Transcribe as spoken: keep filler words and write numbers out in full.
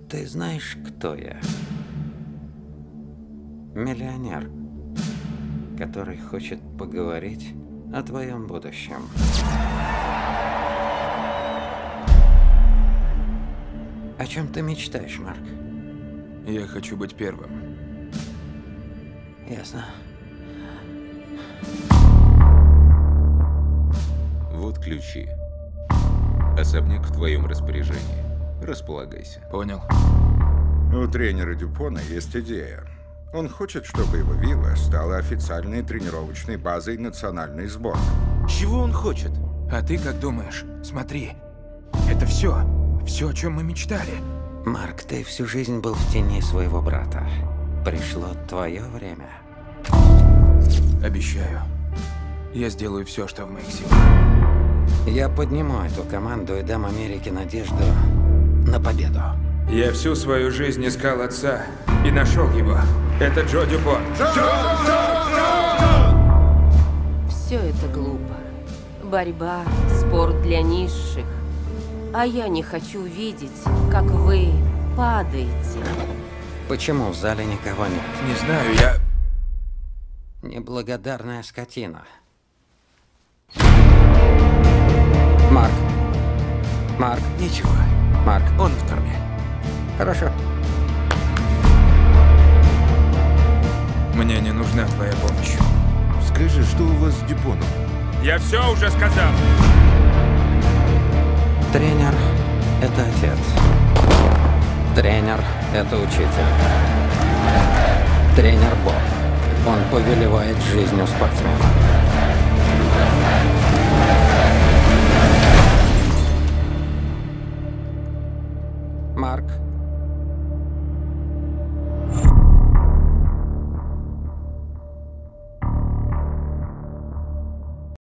Ты знаешь, кто я? Миллионер, который хочет поговорить о твоем будущем. О чем ты мечтаешь, Марк? Я хочу быть первым. Ясно. Вот ключи. Особняк в твоем распоряжении. Располагайся. Понял. У тренера Дюпона есть идея. Он хочет, чтобы его вилла стала официальной тренировочной базой национальной сборной. Чего он хочет? А ты как думаешь? Смотри. Это все. Все, о чем мы мечтали. Марк, ты всю жизнь был в тени своего брата. Пришло твое время. Обещаю. Я сделаю все, что в моих силах. Я подниму эту команду и дам Америке надежду на победу. Я всю свою жизнь искал отца и нашел его. Это Джо Дюпон. Все это глупо. Борьба, спорт для низших. А я не хочу видеть, как вы падаете. Почему в зале никого нет? Не знаю, я... Неблагодарная скотина. Марк. Марк. Ничего. Марк. Он в форме. Хорошо. Мне не нужна твоя помощь. Скажи, что у вас с Дюпоном? Я все уже сказал. Тренер – это отец. Тренер – это учитель. Тренер – Бог. Он повелевает жизнью спортсмена. Марк